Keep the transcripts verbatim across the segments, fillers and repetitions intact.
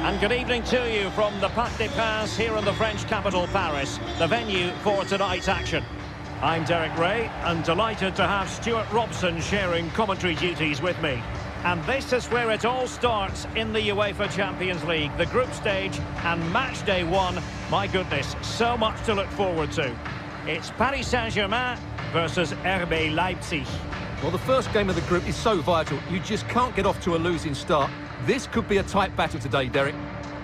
And good evening to you from the Parc des Princes here in the French capital, Paris, the venue for tonight's action. I'm Derek Ray, and delighted to have Stuart Robson sharing commentary duties with me. And this is where it all starts in the UEFA Champions League, the group stage and match day one. My goodness, so much to look forward to. It's Paris Saint-Germain versus R B Leipzig. Well, the first game of the group is so vital. You just can't get off to a losing start. This could be a tight battle today, Derek.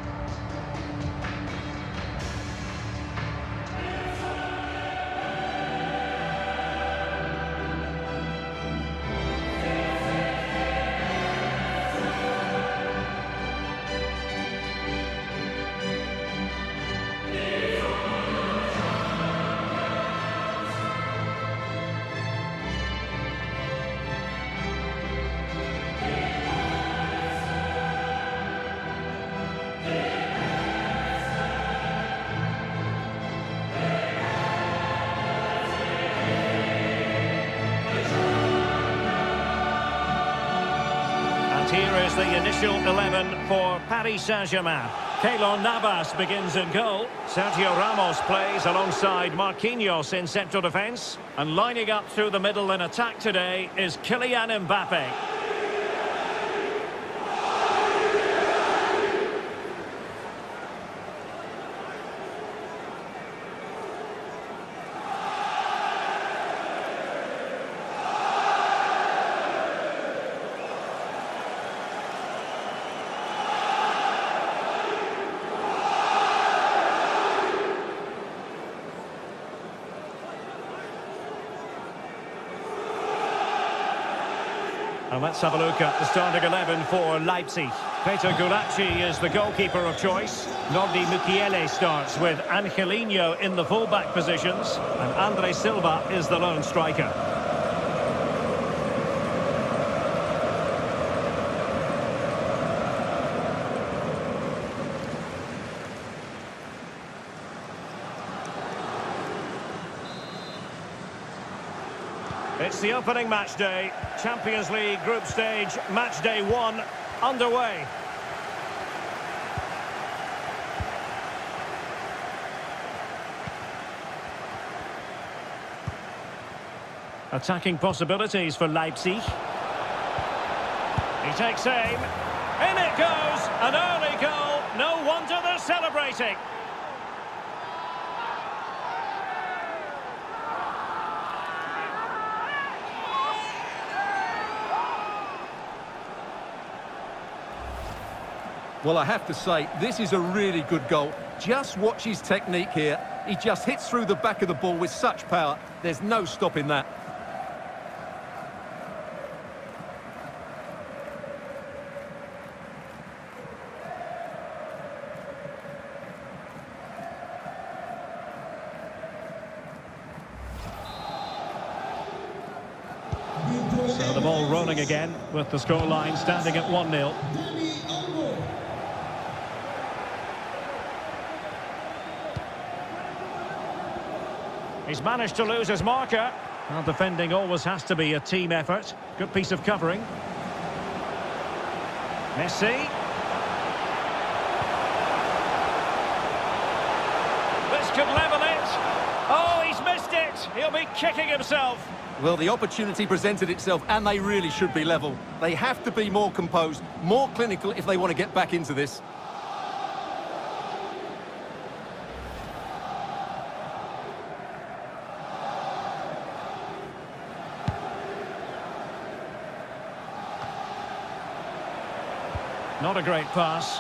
Here is the initial eleven for Paris Saint-Germain. Keylor Navas begins in goal. Sergio Ramos plays alongside Marquinhos in central defence. And lining up through the middle in attack today is Kylian Mbappe. And let's have a look at the starting eleven for Leipzig. Peter Gulácsi is the goalkeeper of choice. Nordi Mukiele starts with Angelino in the full-back positions. And Andre Silva is the lone striker. It's the opening match day, Champions League group stage, match day one, underway. Attacking possibilities for Leipzig. He takes aim. In it goes, an early goal. No wonder they're celebrating. Well, I have to say, this is a really good goal. Just watch his technique here. He just hits through the back of the ball with such power. There's no stopping that. So the ball rolling again with the scoreline standing at one nil. He's managed to lose his marker. Well, defending always has to be a team effort. Good piece of covering. Messi. This could level it. Oh, he's missed it. He'll be kicking himself. Well, the opportunity presented itself, and they really should be level. They have to be more composed, more clinical if they want to get back into this. Not a great pass.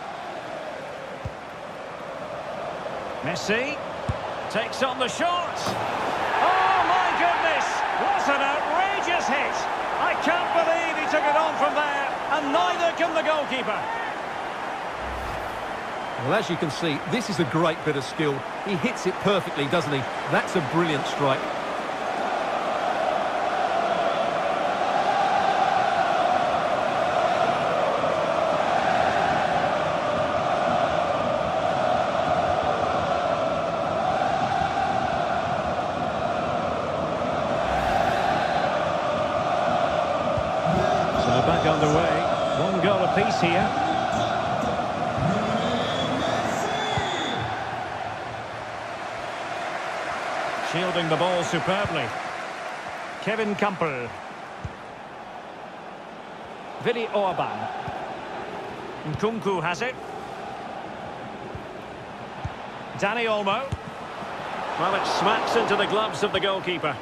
Messi takes on the shot. Oh, my goodness! What an outrageous hit! I can't believe he took it on from there, and neither can the goalkeeper. Well, as you can see, this is a great bit of skill. He hits it perfectly, doesn't he? That's a brilliant strike. Back underway. One goal apiece here. holding the ball superbly. Kevin Campbell. Willi Orban. Nkunku has it. Dani Olmo. Well, it smacks into the gloves of the goalkeeper.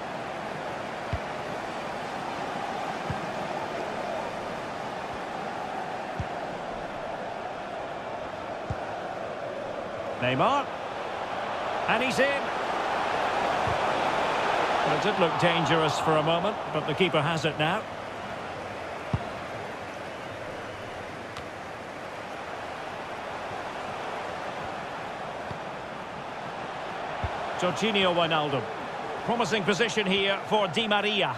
Neymar. And he's in. Well, it did look dangerous for a moment, but the keeper has it now. Jorginho Wijnaldum. Promising position here for Di Maria.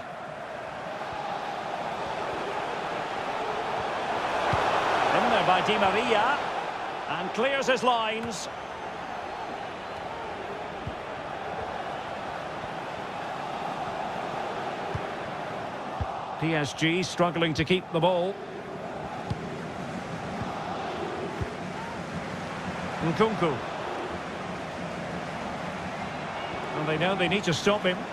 In there by Di Maria. And clears his lines. P S G struggling to keep the ball. Nkunku. And they know they need to stop him.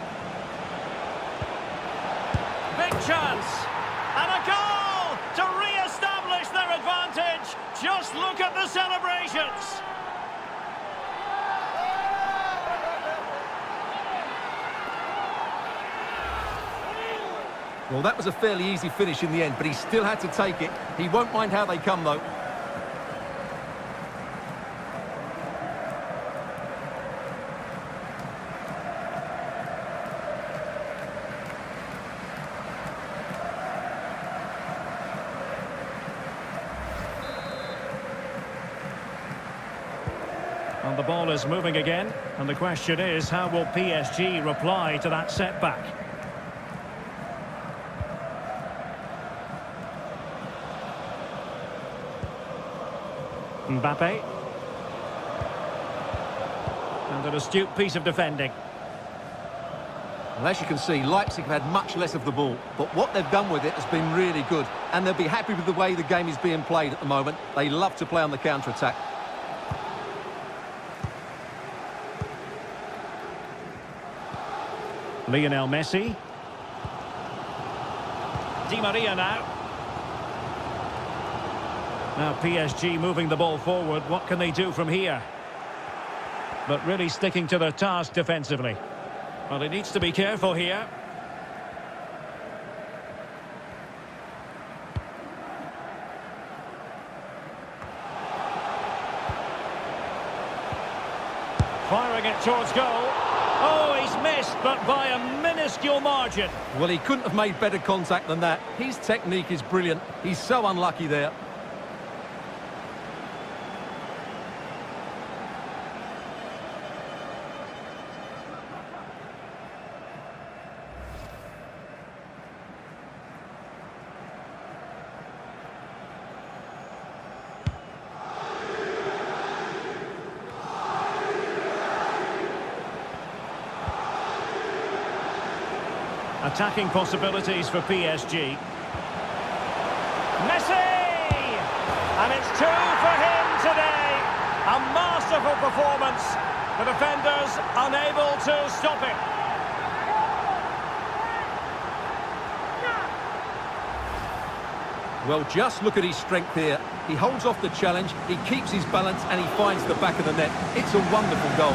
Big chance! And a goal to re-establish their advantage! Just look at the celebrations! Well, that was a fairly easy finish in the end, but he still had to take it. He won't mind how they come, though. And the ball is moving again, and the question is, how will P S G reply to that setback? Mbappe. And an astute piece of defending. Well, as you can see, Leipzig have had much less of the ball, but what they've done with it has been really good, and they'll be happy with the way the game is being played at the moment. They love to play on the counter-attack. Lionel Messi. Di Maria now. Now P S G moving the ball forward. What can they do from here? But really sticking to their task defensively. Well, he needs to be careful here. Firing it towards goal. Oh, he's missed, but by a minuscule margin. Well, he couldn't have made better contact than that. His technique is brilliant. He's so unlucky there. Attacking possibilities for P S G. Messi! And it's two for him today. A masterful performance. The defenders unable to stop him. Well, just look at his strength here. He holds off the challenge, he keeps his balance, and he finds the back of the net. It's a wonderful goal.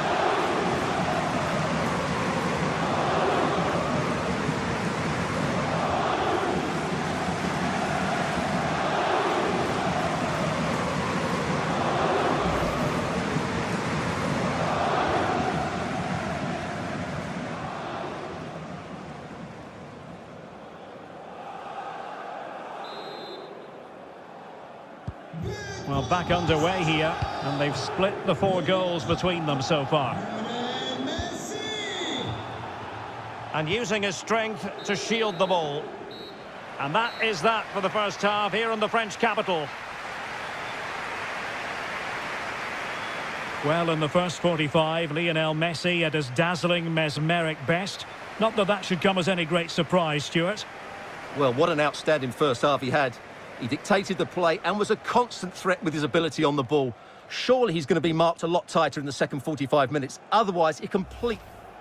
Well, back underway here, and they've split the four goals between them so far. And using his strength to shield the ball. And that is that for the first half here in the French capital. Well, in the first forty-five, Lionel Messi at his dazzling, mesmeric best. Not that that should come as any great surprise, Stuart. Well, what an outstanding first half he had. He dictated the play and was a constant threat with his ability on the ball. Surely he's going to be marked a lot tighter in the second forty-five minutes. Otherwise, it complete...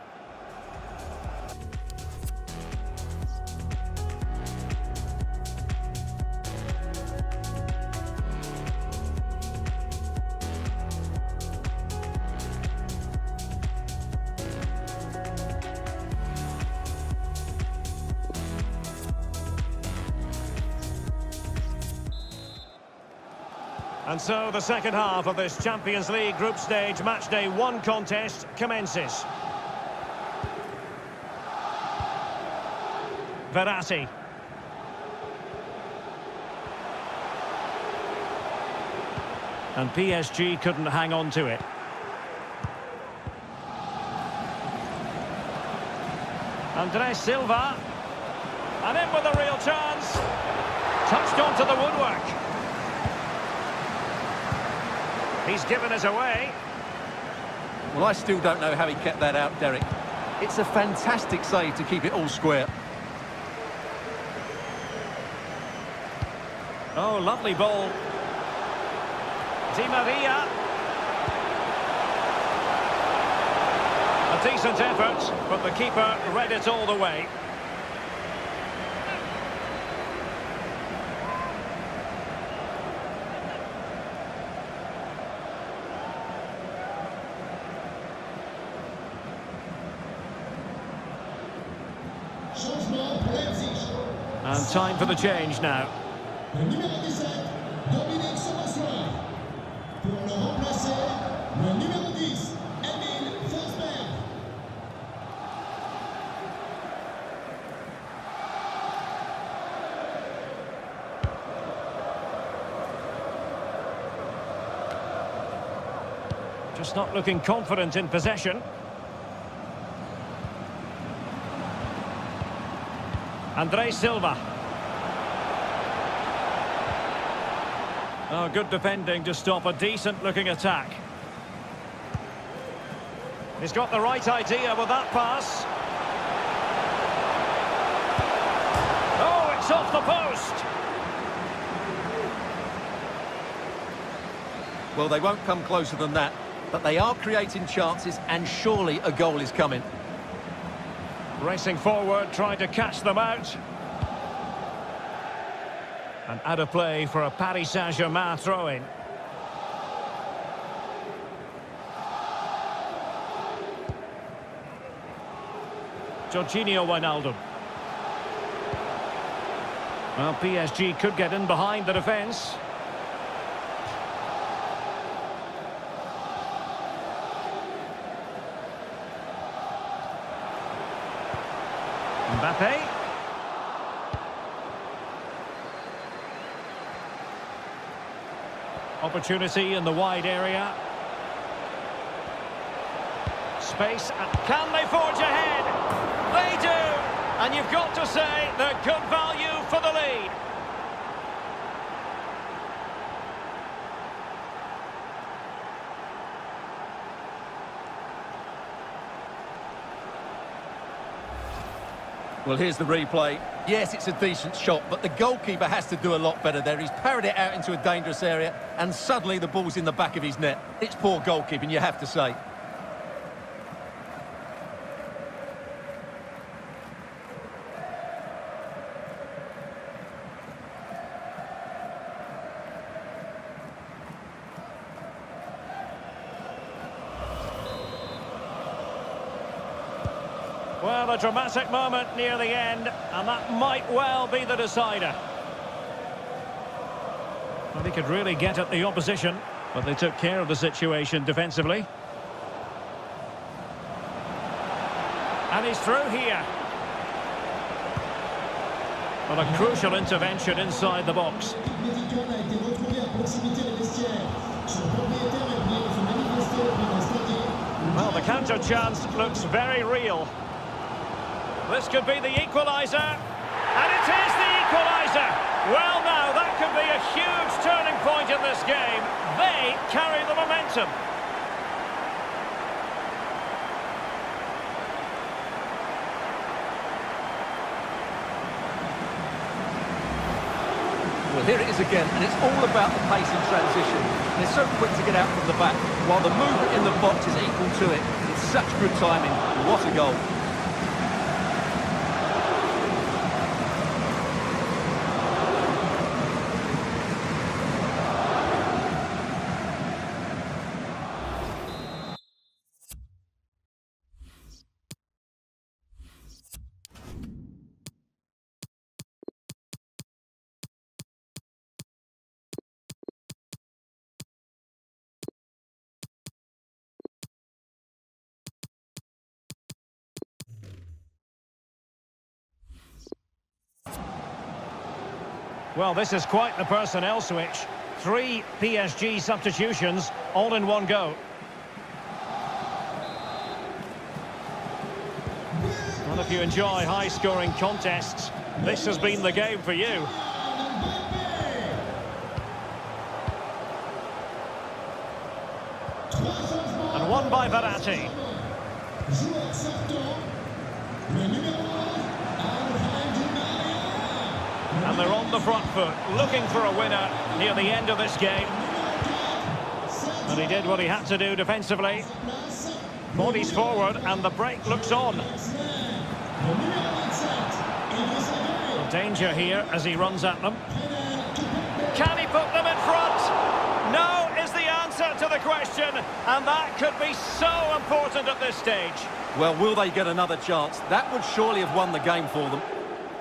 And so the second half of this Champions League group stage matchday one contest commences. Verratti. And P S G couldn't hang on to it. Andres Silva. And in with a real chance. Touched onto the woodwork. He's given us away. Well, I still don't know how he kept that out, Derek. It's a fantastic save to keep it all square. Oh, lovely ball. Di Maria. A decent effort, but the keeper read it all the way. And time for the change now. Le numéro dix-sept, Dominique Szoboszlai. Pour le remplacer, le numéro dix, Emile Forsberg. Just not looking confident in possession. Andres Silva. Oh, good defending to stop a decent-looking attack. He's got the right idea with that pass. Oh, it's off the post! Well, they won't come closer than that, but they are creating chances, and surely a goal is coming. Racing forward, trying to catch them out. And out of play for a Paris Saint-Germain throw-in. Jorginho Wijnaldum. Well, P S G could get in behind the defence. Mbappe. Opportunity in the wide area. Space. Can they forge ahead? They do! And you've got to say they're good value for the lead. Well, here's the replay. Yes, it's a decent shot, but the goalkeeper has to do a lot better there. He's parried it out into a dangerous area, and suddenly the ball's in the back of his net. It's poor goalkeeping, you have to say. Well, a dramatic moment near the end, and that might well be the decider. Well, he could really get at the opposition, but they took care of the situation defensively. And he's through here. Well, a crucial intervention inside the box. Well, the counter chance looks very real. This could be the equaliser, and it is the equaliser. Well, now, that could be a huge turning point in this game. They carry the momentum. Well, here it is again, and it's all about the pace in transition. They're so quick to get out from the back, while the movement in the box is equal to it. It's such good timing. What a goal. Well, this is quite the personnel switch. Three P S G substitutions, all in one go. Well, if you enjoy high-scoring contests, this has been the game for you. And won by Verratti. And they're on the front foot, looking for a winner near the end of this game. And he did what he had to do defensively. Bodies forward, and the break looks on. Danger here as he runs at them. Can he put them in front? No is the answer to the question, and that could be so important at this stage. Well, will they get another chance? That would surely have won the game for them.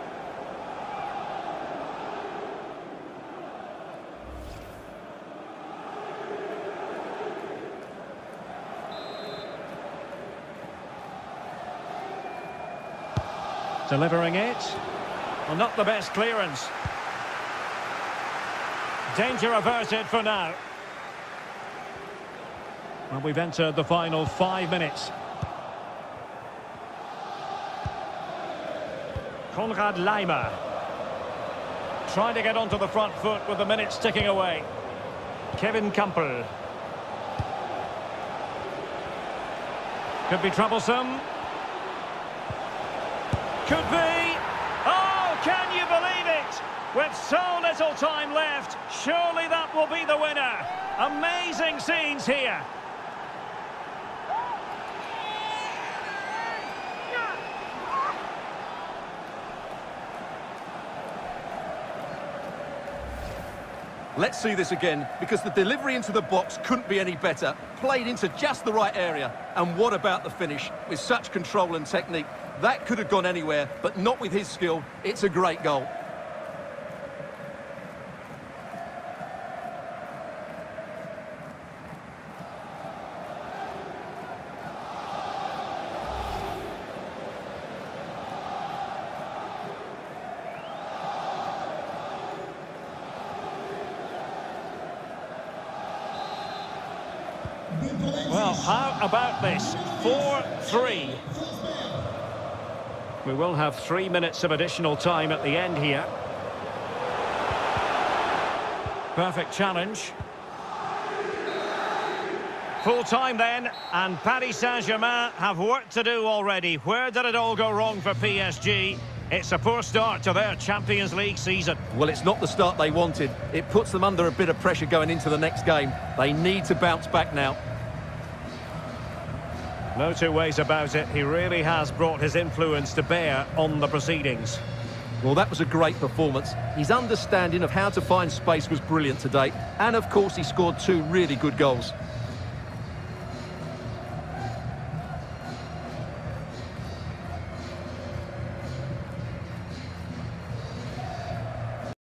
Delivering it. Well, not the best clearance. Danger averted for now. Well, we've entered the final five minutes. Konrad Laimer. Trying to get onto the front foot with the minutes ticking away. Kevin Campbell. Could be troublesome. Could be. Oh, can you believe it? With so little time left, surely that will be the winner. Amazing scenes here. Let's see this again, because the delivery into the box couldn't be any better. Played into just the right area. And what about the finish? With such control and technique, that could have gone anywhere, but not with his skill. It's a great goal. Well, how about this? four three. We will have three minutes of additional time at the end here. Perfect challenge. Full time then, and Paris Saint-Germain have work to do already. Where did it all go wrong for P S G? It's a poor start to their Champions League season. Well, it's not the start they wanted. It puts them under a bit of pressure going into the next game. They need to bounce back now. No two ways about it. He really has brought his influence to bear on the proceedings. Well, that was a great performance. His understanding of how to find space was brilliant today. And, of course, he scored two really good goals.